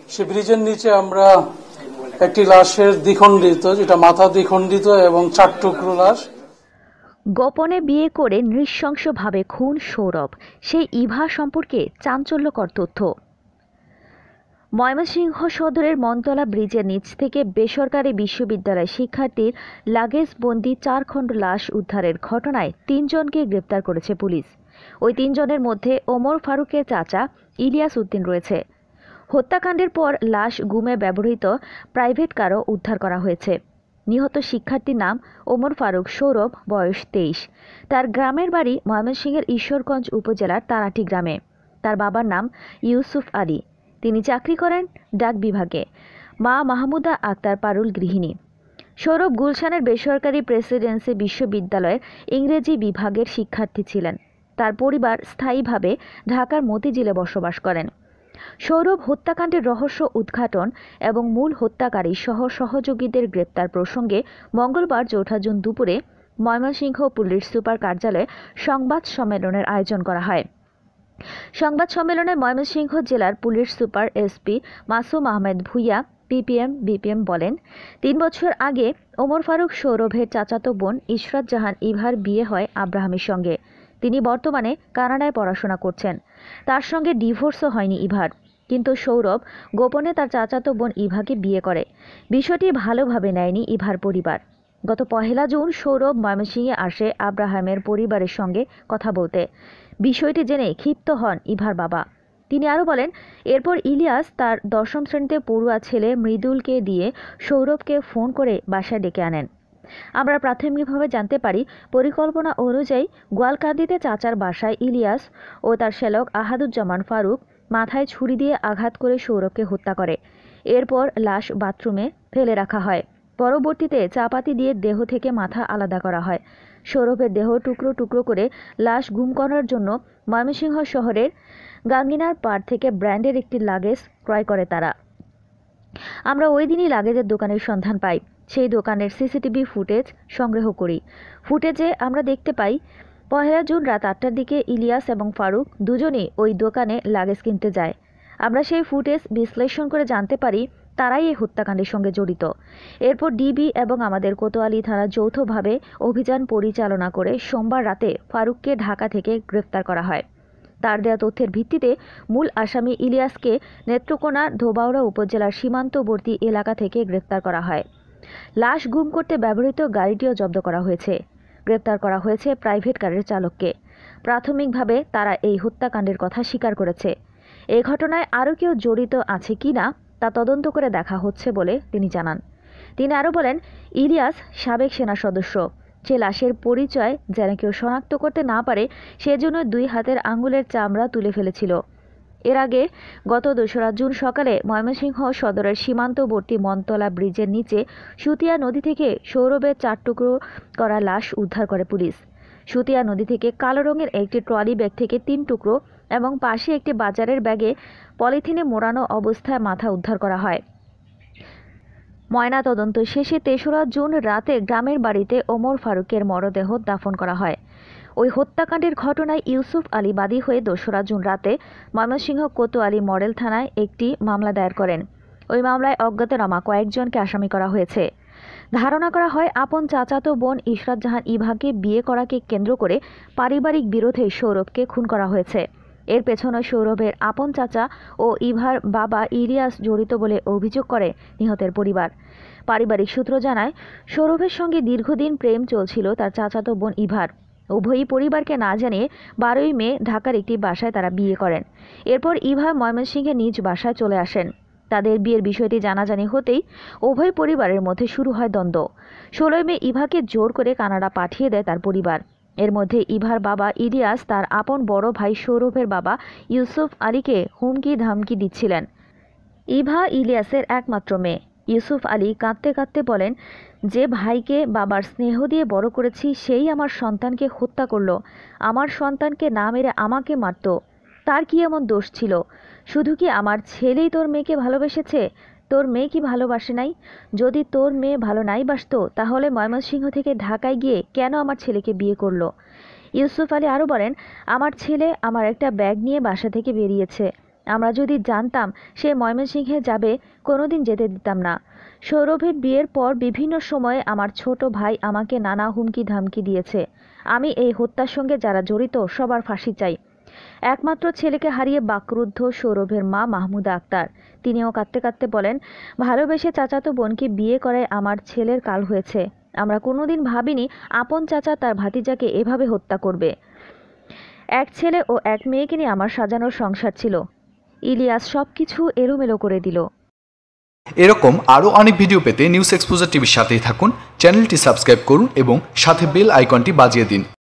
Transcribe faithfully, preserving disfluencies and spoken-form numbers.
সে ব্রিজের নিচে আমরা একটি লাশের দ্বিখণ্ডিত, যেটা মাথা দ্বিখণ্ডিত এবং চার টুকরো লাশ। গোপনে বিয়ে করে নৃশংসভাবে খুন সৌরভ, সেই ইভা সম্পর্কে চাঞ্চল্যকর তথ্য। ময়মনসিংহ সদরের মনতলা ব্রিজের নিচ থেকে বেসরকারি বিশ্ববিদ্যালয় শিক্ষার্থীর লাগেজবন্দি চার খণ্ড লাশ উদ্ধারের ঘটনায় তিনজনকে গ্রেপ্তার করেছে পুলিশ। ওই তিনজনের মধ্যে ওমর ফারুকের চাচা ইলিয়াস উদ্দিন রয়েছে। হত্যাকাণ্ডের পর লাশ গুমে ব্যবহৃত প্রাইভেট কারও উদ্ধার করা হয়েছে। নিহত শিক্ষার্থীর নাম ওমর ফারুক সৌরভ, বয়স তেইশ। তার গ্রামের বাড়ি ময়মনসিংহের ঈশ্বরগঞ্জ উপজেলার তারাটি গ্রামে। তার বাবার নাম ইউসুফ আলী, তিনি চাকরি করেন ডাক বিভাগে। মা মাহমুদা আক্তার পারুল গৃহিণী। সৌরভ গুলশানের বেসরকারি প্রেসিডেন্সি বিশ্ববিদ্যালয়ের ইংরেজি বিভাগের শিক্ষার্থী ছিলেন। তার পরিবার স্থায়ীভাবে ঢাকার মতিঝিলে বসবাস করেন। সৌরভ হত্যাকাণ্ডের রহস্য উদ্ঘাটন এবং মূল হত্যাকারী সহ সহযোগীদের গ্রেপ্তার প্রসঙ্গে মঙ্গলবার চৌঠা জুন দুপুরে ময়মনসিংহ পুলিশ সুপার কার্যালয়ে সংবাদ সম্মেলনের আয়োজন করা হয়। সংবাদ সম্মেলনে ময়মনসিংহ জেলার police super SP Masum Ahmed Bhuiyan PPM BPM বলেন, তিন বছর আগে ওমর ফারুক সৌরভের চাচাতো বোন ইশরাত জাহান ইভার বিয়ে হয় আব্রাহামের সঙ্গে। তিনি বর্তমানে কানাডায় পড়াশোনা করছেন। তার সঙ্গে ডিভোর্সও হয়নি ইভার, কিন্তু সৌরভ গোপনে তার চাচাতো বোন ইভাকে বিয়ে করে। বিষয়টি ভালোভাবে নেয়নি ইভার পরিবার। গত পহেলা জুন সৌরভ ময়মনসিংহে আসে আব্রাহামের পরিবারের সঙ্গে কথা বলতে। বিষয়টি জেনে ক্ষিপ্ত হন ইভার বাবা। তিনি আরও বলেন, এরপর ইলিয়াস তার দশম শ্রেণীতে পড়ুয়া ছেলে মৃদুলকে দিয়ে সৌরভকে ফোন করে বাসায় ডেকে আনেন। আমরা প্রাথমিকভাবে জানতে পারি, পরিকল্পনা অনুযায়ী গোয়ালকান্দিতে চাচার বাসায় ইলিয়াস ও তার শ্যালক আহাদুজ্জামান ফারুক মাথায় ছুরি দিয়ে আঘাত করে সৌরভকে হত্যা করে। এরপর লাশ বাথরুমে ফেলে রাখা হয়। পরবর্তীতে চাপাতি দিয়ে দেহ থেকে মাথা আলাদা করা হয়। সৌরভের দেহ টুকরো টুকরো করে লাশ গুম করার জন্য ময়মনসিংহ শহরের গাঙ্গিনার পাড় থেকে ব্র্যান্ডের একটি লাগেজ ক্রয় করে তারা। আমরা ওই দিনই লাগেজের দোকানের সন্ধান পাই। সেই দোকানের সিসিটিভি ফুটেজ সংগ্রহ করি। ফুটেজে আমরা দেখতে পাই, পহেলা জুন রাত আটটার দিকে ইলিয়াস এবং ফারুক দুজনেই ওই দোকানে লাগেজ কিনতে যায়। আমরা সেই ফুটেজ বিশ্লেষণ করে জানতে পারি তারাই এই হত্যাকাণ্ডের সঙ্গে জড়িত। এরপর ডিবি এবং আমাদের কোতোয়ালি থানা যৌথভাবে অভিযান পরিচালনা করে সোমবার রাতে ফারুককে ঢাকা থেকে গ্রেফতার করা হয়। তার দেয়া তথ্যের ভিত্তিতে মূল আসামি ইলিয়াসকে নেত্রকোনার ধোবাউড়া উপজেলার সীমান্তবর্তী এলাকা থেকে গ্রেফতার করা হয়। লাশ গুম করতে ব্যবহৃত গাড়িটিও জব্দ করা হয়েছে। গ্রেফতার করা হয়েছে প্রাইভেট কারের চালককে। প্রাথমিকভাবে তারা এই হত্যাকাণ্ডের কথা স্বীকার করেছে। এই ঘটনায় আরও কেউ জড়িত আছে কিনা তা তদন্ত করে দেখা হচ্ছে বলে তিনি জানান। তিনি আরও বলেন, ইলিয়াস সাবেক সেনা সদস্য। সে লাশের পরিচয় যেন কেউ শনাক্ত করতে না পারে সেজন্য দুই হাতের আঙুলের চামড়া তুলে ফেলেছিল। এর আগে গত দোসরা জুন সকালে ময়মনসিংহ সদরের সীমান্তবর্তী মনতলা ব্রিজের নিচে সুতিয়া নদী থেকে সৌরভের চার টুকরো করা লাশ উদ্ধার করে পুলিশ। সুতিয়া নদী থেকে কালো রঙের একটি ট্রলি ব্যাগ থেকে তিন টুকরো এবং পাশে একটি বাজারের ব্যাগে পলিথিনে মোড়ানো অবস্থায় মাথা উদ্ধার করা হয়। ময়নাতদন্ত শেষে তেসরা জুন রাতে গ্রামের বাড়িতে ওমর ফারুকের মরদেহ দাফন করা হয়। ওই হত্যাকাণ্ডের ঘটনায় ইউসুফ আলী বাদী হয়ে দোসরা জুন রাতে ময়মনসিংহ কোতোয়ালি মডেল থানায় একটি মামলা দায়ের করেন। ওই মামলায় অজ্ঞাতনামা কয়েকজনকে আসামি করা হয়েছে। ধারণা করা হয়, আপন চাচাতো বোন ইশরাত জাহান ইভাকে বিয়ে করাকে কেন্দ্র করে পারিবারিক বিরোধে সৌরভকে খুন করা হয়েছে। এর পেছনে সৌরভের আপন চাচা ও ইভার বাবা ইলিয়াস জড়িত বলে অভিযোগ করে নিহতের পরিবার। পারিবারিক সূত্র জানায়, সৌরভের সঙ্গে দীর্ঘদিন প্রেম চলছিল তার চাচাতো বোন ইভার। উভয়ই পরিবারকে না জানিয়ে বারোই মে ঢাকার একটি বাসায় তারা বিয়ে করেন। এরপর ইভা ময়মনসিংহে নিজ বাসায় চলে আসেন। তাদের বিয়ের বিষয়টি জানাজানি হতেই উভয় পরিবারের মধ্যে শুরু হয় দ্বন্দ্ব। ষোলোই মে ইভাকে জোর করে কানাডা পাঠিয়ে দেয় তার পরিবার। এর মধ্যে ইভার বাবা ইলিয়াস তার আপন বড় ভাই সৌরভের বাবা ইউসুফ আলীকে হুমকি ধামকি দিচ্ছিলেন। ইভা ইলিয়াসের একমাত্র মেয়ে। ইউসুফ আলী কাঁদতে কাঁদতে বলেন, যে ভাইকে বাবার স্নেহ দিয়ে বড় করেছি সেই আমার সন্তানকে হত্যা করলো। আমার সন্তানকে না মেরে আমাকে মারত। তার কি এমন দোষ ছিল? শুধু কি আমার ছেলেই তোর মেয়েকে ভালোবেসেছে? তোর মেয়ে কি ভালোবাসে নাই? যদি তোর মেয়ে ভালো নাই বাসতো তাহলে ময়মনসিংহ থেকে ঢাকায় গিয়ে কেন আমার ছেলেকে বিয়ে করলো? ইউসুফ আলী আরও বলেন, আমার ছেলে আমার একটা ব্যাগ নিয়ে বাসা থেকে বেরিয়েছে। আমরা যদি জানতাম সে ময়মনসিংহে যাবে, কোনোদিন যেতে দিতাম না। সৌরভের বিয়ের পর বিভিন্ন সময়ে আমার ছোট ভাই আমাকে নানা হুমকি ধামকি দিয়েছে। আমি এই হত্যার সঙ্গে যারা জড়িত সবার ফাঁসি চাই। একমাত্র ছেলেকে হারিয়ে বাকরুদ্ধ সৌরভের মা মাহমুদা আক্তার। তিনিও কাঁদতে কাঁদতে বলেন, ভালোবেসে চাচাতো বোনকে বিয়ে করায় আমার ছেলের কাল হয়েছে। আমরা কোনোদিন ভাবিনি আপন চাচা তার ভাতিজাকে এভাবে হত্যা করবে। এক ছেলে ও এক মেয়েকে নিয়ে আমার সাজানোর সংসার ছিল। ইলিয়াস সব কিছু এলোমেলো করে দিল। এরকম আরও অনেক ভিডিও পেতে নিউজ এক্সপোজার টিভির সাথেই থাকুন। চ্যানেলটি সাবস্ক্রাইব করুন এবং সাথে বেল আইকনটি বাজিয়ে দিন।